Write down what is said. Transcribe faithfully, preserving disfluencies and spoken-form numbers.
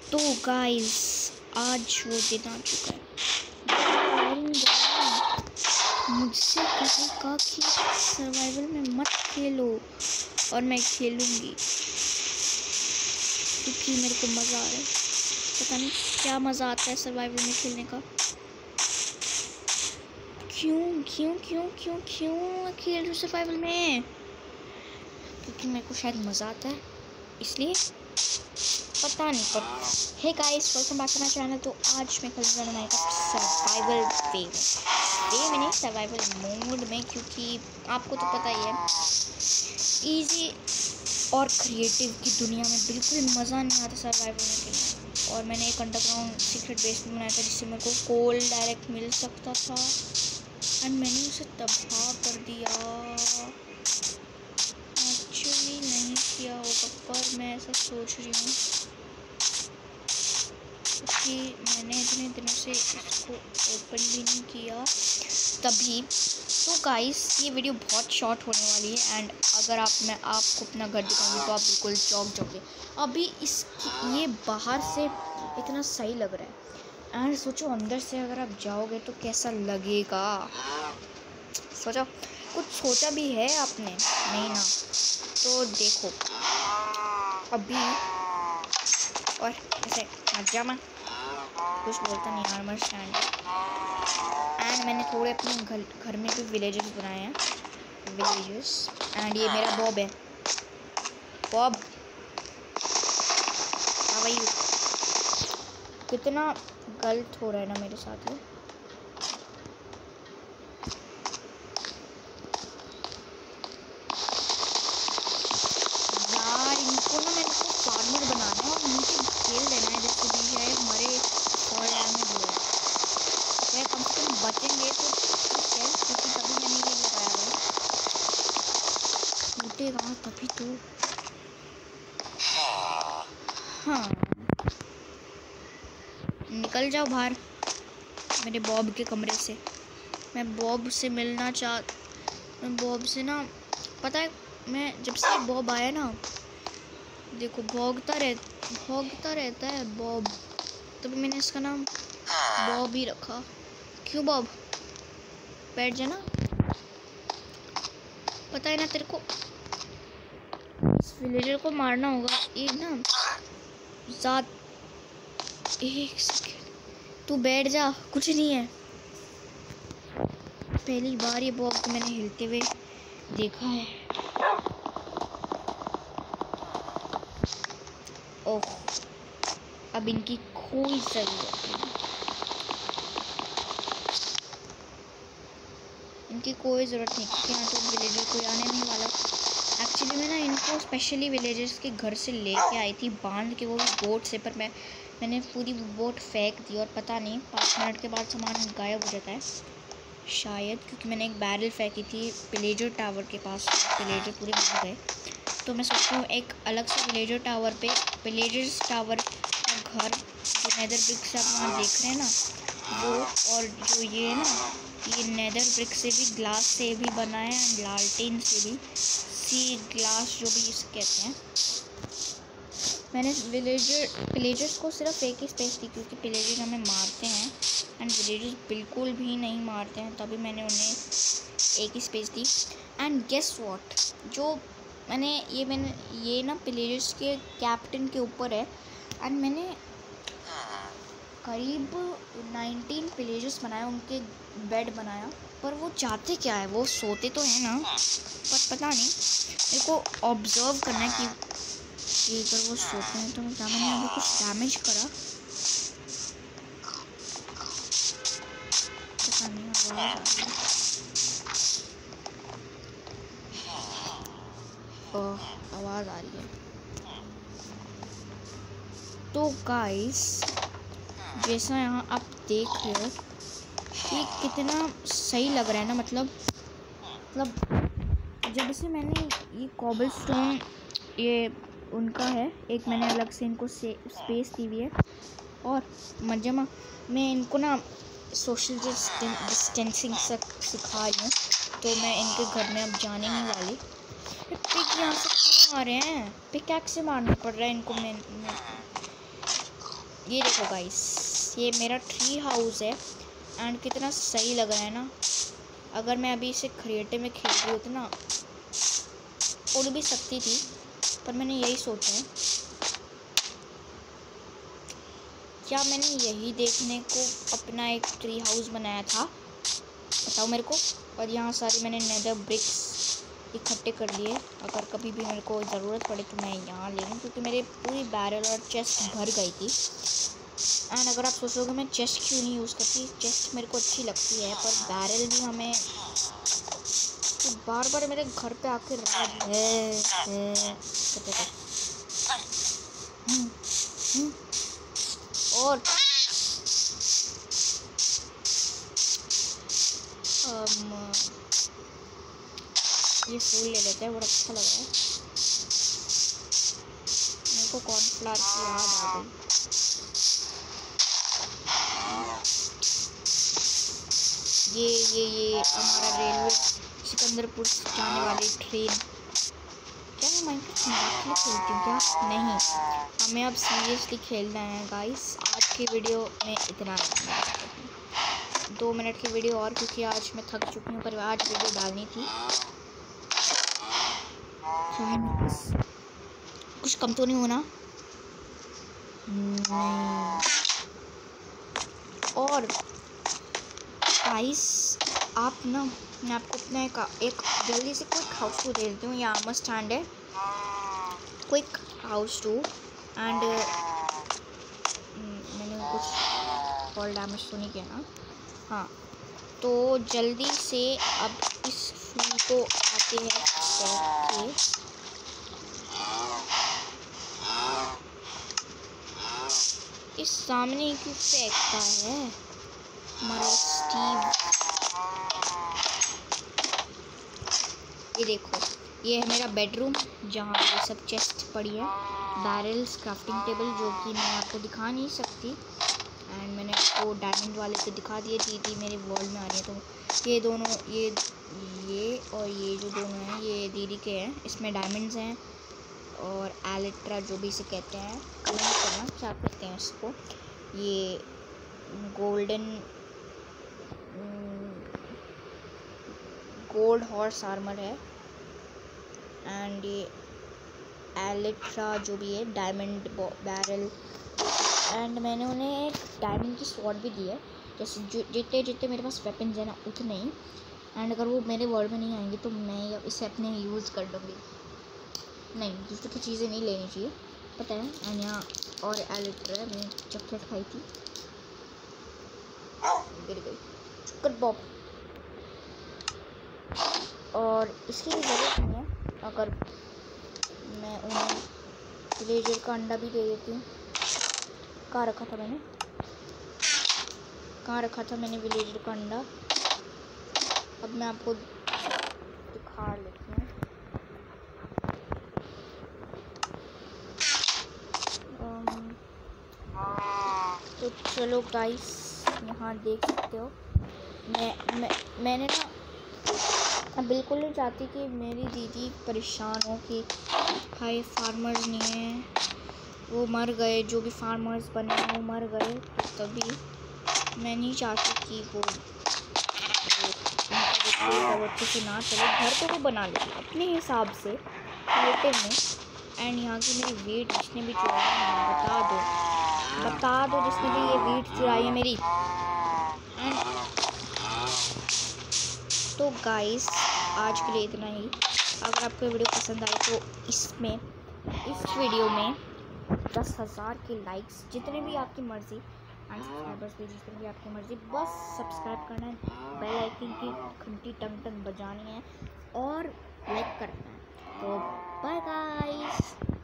तो गाइस आज वो दिन आ चुका है। मुझसे कहेगा कि सर्वाइवल में मत खेलो और मैं खेलूंगी क्योंकि मेरे को मज़ा आ रहा है। पता नहीं क्या मज़ा आता है सर्वाइवल में खेलने का। क्यों क्यों क्यों क्यों क्यों खेल रही सर्वाइवल में? क्योंकि मेरे को शायद मज़ा आता है इसलिए, पता नहीं। पर hey guys, welcome back to my channel. तो आज मैं खेल रहा हूँ माइनक्राफ्ट सर्वाइवल वे में वे में नहीं सर्वाइवल मोड में, क्योंकि आपको तो पता ही है इजी और क्रिएटिव की दुनिया में बिल्कुल मज़ा नहीं आता सर्वाइवल में खेलने। और मैंने एक अंडरग्राउंड सीक्रेट बेस भी बनाया था जिससे मेरे को कोल डायरेक्ट मिल सकता था, एंड मैंने उसे तबाह कर दिया। एक्चुअली नहीं किया होगा पर मैं ऐसा सोच रही हूँ क्योंकि मैंने इतने दिनों से इसको ओपन भी नहीं किया तभी। तो गाइस ये वीडियो बहुत शॉर्ट होने वाली है, एंड अगर आप मैं आपको अपना घर दिखाऊंगी तो आप बिल्कुल चौंक जाओगे। अभी इसकी ये बाहर से इतना सही लग रहा है, एंड सोचो अंदर से अगर आप जाओगे तो कैसा लगेगा। सोचो, कुछ सोचा भी है आपने? नहीं ना। तो देखो अभी, और ऐसे मजामा कुछ बोलता नहीं आर्मर स्टैंड। एंड मैंने थोड़े अपने घर घर में भी विलेजेस बनाए हैं, विलेजेस। एंड ये मेरा बॉब है। बॉब हाँ भाई, कितना गलत हो रहा है ना मेरे साथ है। यार इनको ना मेरे को फार्मर बनाना है और नीचे खेल देना है जैसे भी है मरे और डैमेज हुआ है। कम से कम बचेंगे तो ठीक है, क्योंकि तभी मैंने ये लगाया है। टूटेगा तभी तो। हाँ निकल जाओ बाहर मेरे बॉब के कमरे से। मैं बॉब से मिलना चाह मैं बॉब से ना, पता है मैं जब से बॉब आया ना, देखो भौंकता रह भौंकता रहता है बॉब, तभी मैंने इसका नाम बॉब ही रखा। क्यों बॉब? बैठ जाना। पता है ना तेरे को इस विलेजर को मारना होगा। एक ना ज़्यादा, एक सेकेंड तू बैठ जा, कुछ नहीं है। पहली बार ये बॉब को मैंने हिलते हुए देखा है। ओह अब इनकी कोई ज़रूरत नहीं, इनकी कोई ज़रूरत नहीं क्योंकि यहाँ तो विलेजर कोई आने नहीं वाला। एक्चुअली मैं ना इनको स्पेशली विलेजर्स के घर से लेके आई थी बांध के, वो भी बोट से। पर मैं मैंने पूरी बोट फेंक दी और पता नहीं पाँच मिनट के बाद सामान गायब हो जाता है शायद, क्योंकि मैंने एक बैरल फेंकी थी विलेजर टावर के पास, विलेजर पूरे भाग गए। तो मैं सोचती हूँ एक अलग से विलेजर टावर पे विलेजर्स टावर का घर जो नेदर ब्रिक से आप वहाँ देख रहे हैं ना वो, और जो ये है ना ये नेदर ब्रिक से भी ग्लास से भी बना है, एंड लालटेन से भी, सी ग्लास जो भी इसे कहते हैं। मैंने विलेजर विलेजर्स को सिर्फ एक ही स्पेस दी क्योंकि विलेजर्स हमें मारते हैं एंड विलेजर्स बिल्कुल भी नहीं मारते हैं, तभी मैंने उन्हें एक ही स्पेस दी। एंड गेस व्हाट, जो मैंने ये मैंने ये ना विलेजर्स के कैप्टन के ऊपर है, एंड मैंने करीब नाइनटीन विलेजर्स बनाए, उनके बेड बनाया। पर वो चाहते क्या है? वो सोते तो हैं ना, पर पता नहीं मेरे को ऑब्जर्व करना है कि कि अगर वो सोते हैं तो क्या मैंने अभी कुछ डैमेज करा? पता नहीं आवाज़ आ रही है। ओह आवाज़ आ रही है। तो गाइस जैसा यहाँ आप देख रहे हो कि कितना सही लग रहा है ना, मतलब मतलब जब से मैंने ये कॉबलस्टोन ये उनका है, एक मैंने अलग से इनको से स्पेस दी हुई है। और मजमा मैं इनको ना सोशल डिस्टेंसिंग सिखा रही हूँ, तो मैं इनके घर में अब जाने नहीं वाली। पिक यहाँ से क्यों आ रहे हैं? पिकैक्स से मारना पड़ रहा है इनको। मैं, मैं ये देखो गाइस, ये मेरा ट्री हाउस है एंड कितना सही लग रहा है ना। अगर मैं अभी इसे क्रिएटिव में खेल रही होती ना, उड़ भी सकती थी, पर मैंने यही सोचा है क्या मैंने यही देखने को अपना एक ट्री हाउस बनाया था, बताओ मेरे को। और यहाँ सारे मैंने नेदर ब्रिक्स इकट्ठे कर लिए, अगर कभी भी मेरे को ज़रूरत पड़े तो मैं यहाँ ले लूँ, क्योंकि मेरे पूरी बैरल और चेस्ट भर गई थी। एंड अगर आप सोचोगे मैं चेस्ट क्यों नहीं यूज़ करती, चेस्ट मेरे को अच्छी लगती है, पर बैरल भी हमें तो बार बार मेरे घर पे आके राज है, है हुँ, हुँ, और um, ये फूल ले लेते हैं, बड़ा अच्छा लग रहा है मेरे को। कॉर्नफ्लावर की याद आ गई। ये ये ये हमारा रेलवे सिकंदरपुर जाने वाली ट्रेन। क्या मैं माइनक्राफ्ट मजाक के लिए खेलती हूँ क्या? नहीं, हमें अब सीरियसली खेलना है गाइस। आज की वीडियो में इतना दो मिनट की वीडियो और, क्योंकि आज मैं थक चुकी हूँ, पर आज वीडियो डालनी थी। कुछ कम तो नहीं होना? नहीं। और गाइस आप ना, मैं आपको अपना एक, एक जल्दी से क्विक हाउस टू दे देती हूँ। यहाँ आर्मर स्टैंड है, क्विक हाउस टू। एंड मैंने कुछ फॉल डैमेज तो नहीं किया ना? हाँ, तो जल्दी से अब इस फूल को आते हैं फेंक के। इस सामने क्यों फेंकता है हमारा स्टीव? ये देखो, ये है मेरा बेडरूम जहाँ ये सब चेस्ट पड़ी है, बैरल्स, क्राफ्टिंग टेबल, जो कि मैं आपको दिखा नहीं सकती। एंड मैंने आपको डायमंड वाले तो दिखा दिए, दीदी मेरे वर्ल्ड में आ रही है। तो ये दोनों, ये ये और ये जो दोनों हैं ये दीदी के हैं, इसमें डायमंड्स हैं। और एलिट्रा जो भी इसे कहते हैं, कमेंट करना क्या कहते हैं इसको। ये गोल्डन गोल्ड हॉर्स आर्मर है। एंड ये एलिट्रा जो भी है डायमंड बैरल। एंड मैंने उन्हें एक डायमंड की स्वॉर्ड भी दी है, जैसे जितने जितने मेरे पास वेपन्स हैं ना उतने ही। एंड अगर वो मेरे वर्ल्ड में नहीं आएंगे तो मैं इसे अपने यूज़ कर लूँगी। नहीं, दूसरी की चीज़ें नहीं लेनी चाहिए, पता है। एंड यहाँ और एलिट्रा, मैंने चॉकलेट खाई थी, गिर गई, शुक्र बॉब। और इसकी भी ज़रूरत नहीं है, अगर मैं उन्हें विलेजर का अंडा भी दे देती हूँ। कहाँ रखा था मैंने, कहाँ रखा था मैंने विलेजर का अंडा? अब मैं आपको दिखा लेती हूँ। तो चलो गाइस, यहाँ देख सकते हो, मैं मैं मैंने ना बिल्कुल नहीं चाहती कि मेरी दीदी परेशान हो कि हाय फार्मर्स नहीं हैं, वो मर गए, जो भी फार्मर्स बने वो मर गए। तो तभी मैं नहीं चाहती कि वो वो अच्छे से ना चले। घर तो वो बना लेती अपने हिसाब से क्रिएटिव में। एंड यहाँ की मेरी वीट जिसने भी चुराई है, बता दो बता दो जिसने भी ये वीट चुराई है मेरी। एंड तो गाइस आज के लिए इतना ही। अगर आपको वीडियो पसंद आए तो इसमें इस वीडियो में दस हज़ार के लाइक्स, जितने भी आपकी मर्ज़ी, एंड सब्सक्राइबर्स भी जितने भी आपकी मर्ज़ी, बस सब्सक्राइब करना है, बेल आइकन की घंटी टंग टंग बजानी है और लाइक करना है। तो बाय गाइस।